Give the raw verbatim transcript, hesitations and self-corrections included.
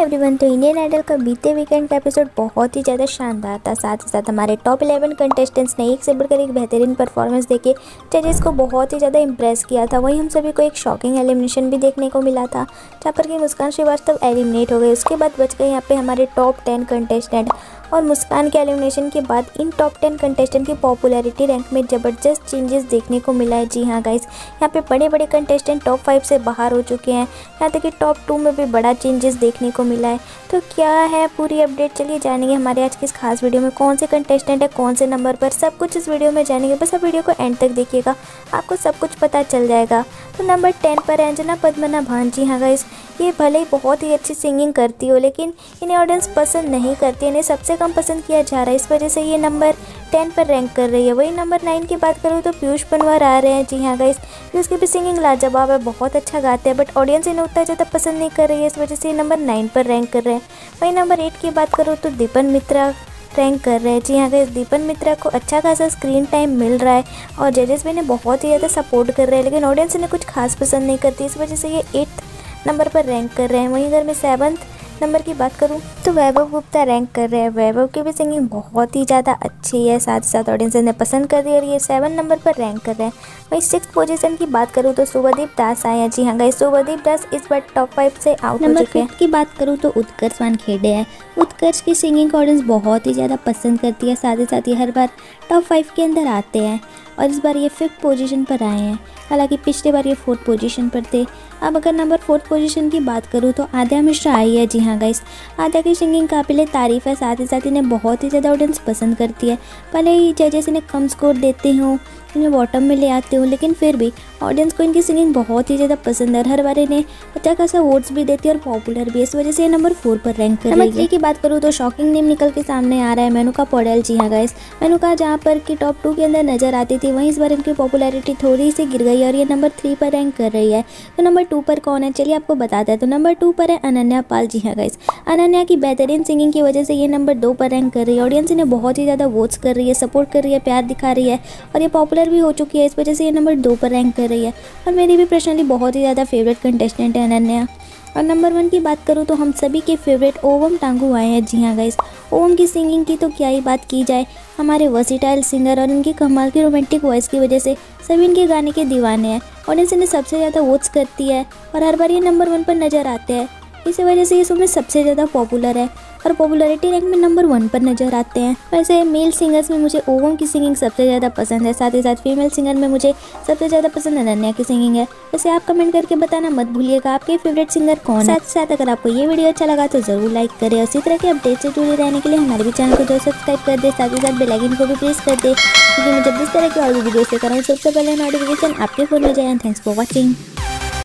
Everyone. तो Indian idol का बीते वीकेंड का एपिसोड बहुत ही ज़्यादा शानदार था। साथ ही साथ हमारे टॉप इलेवन कंटेस्टेंट्स ने एक से बढ़कर एक बेहतरीन परफॉर्मेंस देके जजेस को बहुत ही ज़्यादा इंप्रेस किया था। वहीं हम सभी को एक शॉकिंग एलिमिनेशन भी देखने को मिला था, जहाँ पर कि मुस्कान श्रीवास्तव एलिमिनेट हो गए। उसके बाद बच गए यहाँ पे हमारे टॉप टेन कंटेस्टेंट। और मुस्कान के एलिमिनेशन के बाद इन टॉप टेन कंटेस्टेंट की पॉपुलैरिटी रैंक में ज़बरदस्त चेंजेस देखने को मिला है। जी हाँ गाइस, यहाँ पे बड़े बड़े कंटेस्टेंट टॉप फाइव से बाहर हो चुके हैं। यहाँ तक कि टॉप टू में भी बड़ा चेंजेस देखने को मिला है। तो क्या है पूरी अपडेट, चलिए जानेंगे हमारे आज की इस खास वीडियो में। कौन से कंटेस्टेंट है, कौन से नंबर पर, सब कुछ इस वीडियो में जानेंगे। बस आप वीडियो को एंड तक देखिएगा, आपको सब कुछ पता चल जाएगा। तो नंबर टेन पर है अंजना पद्मनाभन। जी हाँ गाइस, ये भले ही बहुत ही अच्छी सिंगिंग करती हो, लेकिन इन्हें ऑडियंस पसंद नहीं करती, इन्हें सबसे कम पसंद किया जा रहा है। इस वजह से ये नंबर टेन पर रैंक कर रही है। वही नंबर नाइन की बात करूँ तो पीयूष पंवार आ रहे हैं। जी हाँ गाइस, उसकी भी सिंगिंग लाजवाब है, बहुत अच्छा गाते हैं, बट ऑडियंस इन्हें उतना ज़्यादा पसंद नहीं कर रही है। इस वजह से ये नंबर नाइन पर रैंक कर रहे हैं। वही नंबर एट की बात करूँ तो दीपन मित्रा रैंक कर रहे हैं। जी हाँ गाइस, दीपन मित्रा को अच्छा खासा स्क्रीन टाइम मिल रहा है और जजेस भी इन्हें बहुत ही ज़्यादा सपोर्ट कर रहे हैं, लेकिन ऑडियंस इन्हें कुछ खास पसंद नहीं करती। इस वजह से ये एट्थ नंबर पर रैंक कर रहे हैं। वहीं अगर मैं सेवन्थ नंबर की बात करूं तो वैभव गुप्ता रैंक कर रहे हैं। वैभव की भी सिंगिंग बहुत ही ज़्यादा अच्छी है, साथ ही साथ ऑडियंस ने पसंद कर दी और ये सेवन नंबर पर रैंक कर रहे हैं। वहीं सिक्स पोजीशन की बात करूं तो शुभदीप दास आए हैं। जी हाँ गाइस, शुभदीप दास इस बार टॉप फाइव से आउट हो चुके हैं। की बात करूं तो उत्कर्ष वानखेड़े है। उत्कर्ष की सिंगिंग को ऑडियंस बहुत ही ज़्यादा पसंद करती है, साथ ही साथ ये हर बार टॉप फाइव के अंदर आते हैं और इस बार ये फिफ्थ पोजीशन पर आए हैं। हालांकि पिछले बार ये फोर्थ पोजीशन पर थे। अब अगर नंबर फोर्थ पोजीशन की बात करूँ तो आद्या मिश्रा आई है। जी हाँ गाइस, आद्या की सिंगिंग काबिल तारीफ़ है, साथ ही साथ इन्हें बहुत ही ज़्यादा ऑडियंस पसंद करती है। भले ही जजेस इन्हें कम स्कोर देते हों, इन्हें बॉटम में ले आते हो, लेकिन फिर भी ऑडियंस को इनकी सिंगिंग बहुत ही ज़्यादा पसंद है और हर बार इन्हें अच्छा खासा वोट्स भी देती है और पॉपुलर भी है। इस वजह से ये नंबर फोर पर रैंक कर रही है। नंबर थ्री की बात करूँ तो शॉकिंग नेम निकल के सामने आ रहा है, मेनका पौडेल। जी हाँ गाइस, मेनका जहाँ पर कि टॉप टू के अंदर नजर आती थी, वहीं इस बार इनकी पॉपुलैरिटी थोड़ी सी गिर गई और ये नंबर थ्री पर रैंक कर रही है। तो नंबर टू पर कौन है, चलिए आपको बताते हैं। तो नंबर टू पर है अनन्या पाल। जी हाँ गाइस, अनन्या की बेहतरीन सिंगिंग की वजह से ये नंबर दो पर रैंक कर रही है। ऑडियंस इन्हें बहुत ही ज़्यादा वोट्स कर रही है, सपोर्ट कर रही है, प्यार दिखा रही है और ये पॉपुलर भी हो चुकी है। इस वजह से ये नंबर दो पर रैंक कर रही है और मेरी भी पर्सनली बहुत ही ज़्यादा फेवरेट कंटेस्टेंट है अनन्या। और नंबर वन की बात करूँ तो हम सभी के फेवरेट ओवम टांगू आए हैं। जी हाँ गाइस, ओवम की सिंगिंग की तो क्या ही बात की जाए। हमारे वर्सेटाइल सिंगर और इनकी कमाल की रोमांटिक वॉइस की वजह से सभी इनके गाने के दीवाने हैं। ऑडियंस इन्हें सबसे ज़्यादा वोट्स करती है और हर बार ये नंबर वन पर नज़र आते हैं। इसी वजह से ये सब में सबसे ज़्यादा पॉपुलर है और पॉपुलैरिटी रैंक में नंबर वन पर नज़र आते हैं। वैसे मेल सिंगर्स में मुझे ओवम की सिंगिंग सबसे ज़्यादा पसंद है, साथ ही साथ फीमेल सिंगर में मुझे सबसे ज़्यादा पसंद अनन्या की सिंगिंग है। वैसे आप कमेंट करके बताना मत भूलिएगा आपके फेवरेट सिंगर कौन है। साथ ही साथ अगर आपको ये वीडियो अच्छा लगा तो ज़रूर लाइक करें और इसी तरह के अपडेट से जुड़े रहने के लिए हमारे भी चैनल को जो सब्सक्राइब कर दे, साथ ही साथ बेल आइकन को भी प्रेस कर दे, क्योंकि मैं जब इस तरह की और भी वीडियो से कराऊँ सबसे पहले नोटिफिकेशन आपके फ़ोन में जाए। Thanks for watching.